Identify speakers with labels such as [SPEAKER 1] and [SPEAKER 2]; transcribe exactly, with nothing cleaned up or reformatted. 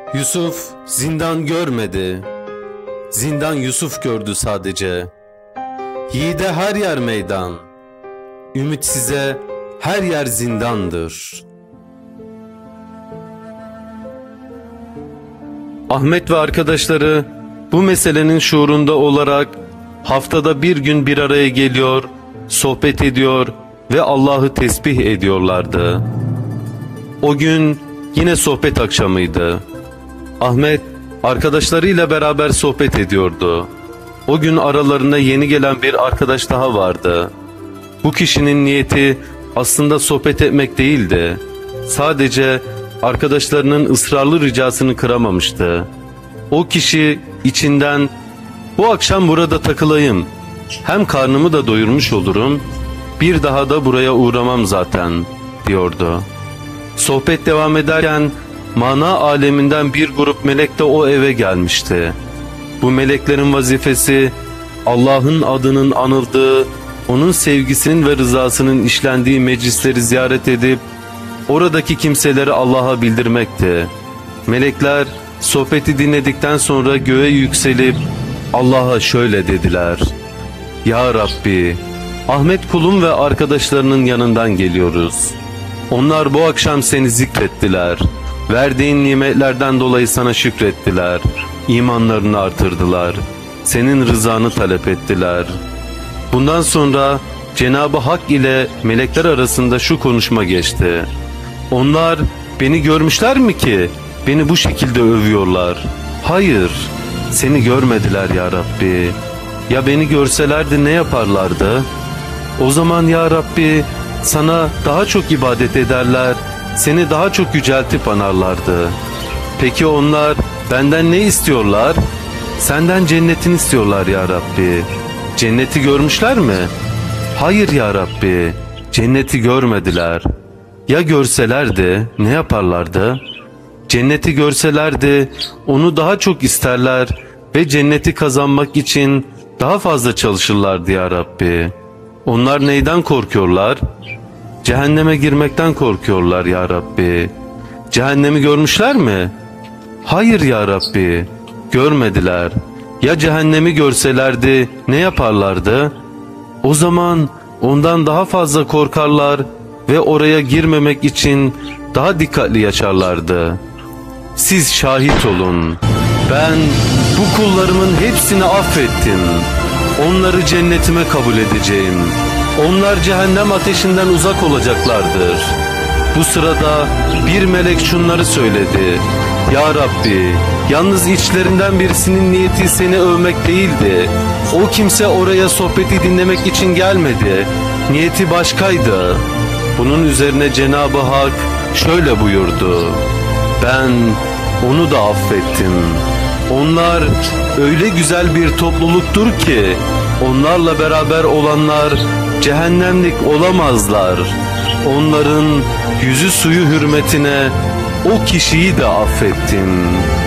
[SPEAKER 1] Yusuf zindan görmedi. Zindan Yusuf gördü sadece. Yiğide her yer meydan. Ümitsize her yer zindandır. Ahmet ve arkadaşları bu meselenin şuurunda olarak haftada bir gün bir araya geliyor, sohbet ediyor ve Allah'ı tesbih ediyorlardı. O gün yine sohbet akşamıydı. Ahmet arkadaşlarıyla beraber sohbet ediyordu. O gün aralarında yeni gelen bir arkadaş daha vardı. Bu kişinin niyeti aslında sohbet etmek değildi. Sadece arkadaşlarının ısrarlı ricasını kıramamıştı. O kişi içinden "Bu akşam burada takılayım. Hem karnımı da doyurmuş olurum. Bir daha da buraya uğramam zaten," diyordu. Sohbet devam ederken mana aleminden bir grup melek de o eve gelmişti. Bu meleklerin vazifesi Allah'ın adının anıldığı, onun sevgisinin ve rızasının işlendiği meclisleri ziyaret edip oradaki kimseleri Allah'a bildirmekti. Melekler sohbeti dinledikten sonra göğe yükselip Allah'a şöyle dediler: "Ya Rabbi, Ahmet kulum ve arkadaşlarının yanından geliyoruz. Onlar bu akşam seni zikrettiler. Verdiğin nimetlerden dolayı sana şükrettiler. İmanlarını artırdılar. Senin rızanı talep ettiler." Bundan sonra Cenab-ı Hak ile melekler arasında şu konuşma geçti: "Onlar beni görmüşler mi ki beni bu şekilde övüyorlar? Hayır, seni görmediler ya Rabbi. Ya beni görselerdi ne yaparlardı? O zaman ya Rabbi sana daha çok ibadet ederler, seni daha çok yüceltip anarlardı. Peki onlar benden ne istiyorlar? Senden cennetin istiyorlar ya Rabbi. Cenneti görmüşler mi? Hayır ya Rabbi, cenneti görmediler. Ya görselerdi ne yaparlardı? Cenneti görselerdi onu daha çok isterler ve cenneti kazanmak için daha fazla çalışırlardı ya Rabbi. Onlar neyden korkuyorlar? Cehenneme girmekten korkuyorlar ya Rabbi. Cehennemi görmüşler mi? Hayır ya Rabbi, görmediler. Ya cehennemi görselerdi ne yaparlardı? O zaman ondan daha fazla korkarlar ve oraya girmemek için daha dikkatli yaşarlardı. Siz şahit olun. Ben bu kullarımın hepsini affettim. Onları cennetime kabul edeceğim. Onlar cehennem ateşinden uzak olacaklardır." Bu sırada bir melek şunları söyledi: "Ya Rabbi, yalnız içlerinden birisinin niyeti seni övmek değildi. O kimse oraya sohbeti dinlemek için gelmedi. Niyeti başkaydı." Bunun üzerine Cenab-ı Hak şöyle buyurdu: "Ben onu da affettim. Onlar öyle güzel bir topluluktur ki onlarla beraber olanlar cehennemlik olamazlar. Onların yüzü suyu hürmetine o kişiyi de affettim."